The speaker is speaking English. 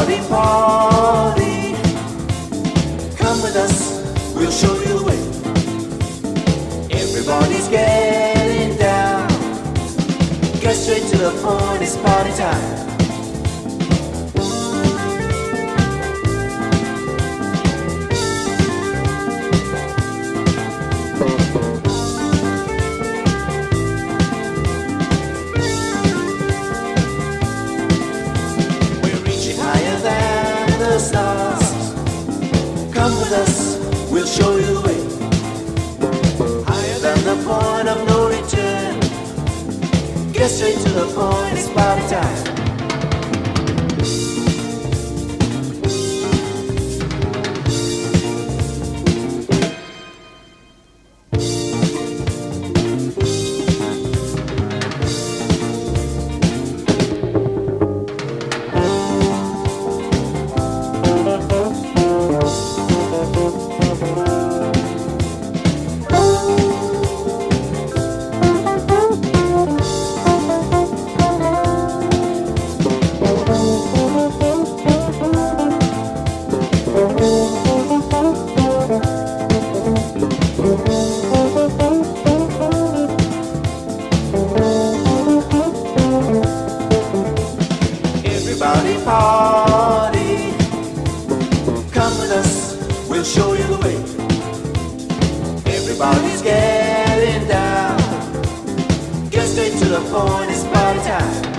Everybody party. Come with us, we'll show you the way. Everybody's getting down. Get straight to the point, it's party time. Stars. Come with us, we'll show you the way. Higher than the point of no return. Get straight to the point, it's party time. Everybody party. Come with us, we'll show you the way. Everybody's getting down. Get straight to the point, it's party time.